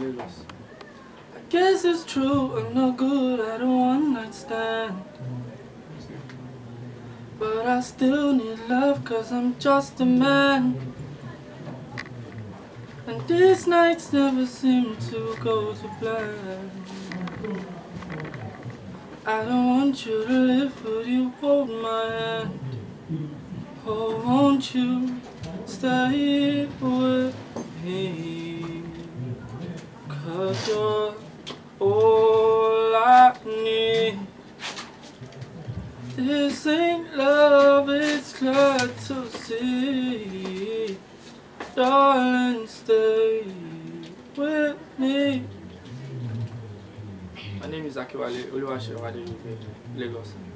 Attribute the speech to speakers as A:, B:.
A: Lagos. I guess it's true, I'm no good at a one-night stand, but I still need love cause I'm just a man. And these nights never seem to go to plan. I don't want you to live, but you hold my hand. Oh, won't you stay with me? Cause you're all I need. This ain't love, it's glad to see. Darling, stay with me. My name is Akiwale Oluwaseun Adejupe, Lagos.